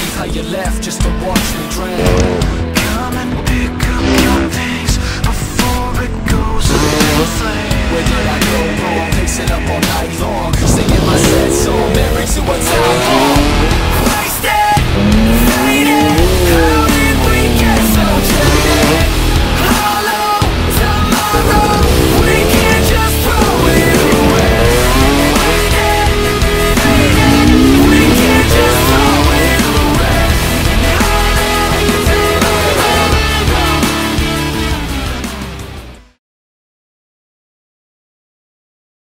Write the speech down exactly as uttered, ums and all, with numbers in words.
believe how you left just to watch me drown. Come and pick up your things before it goes in flames. Where did I go wrong? Pacing up all night long, singing my sad song, memories of what's out.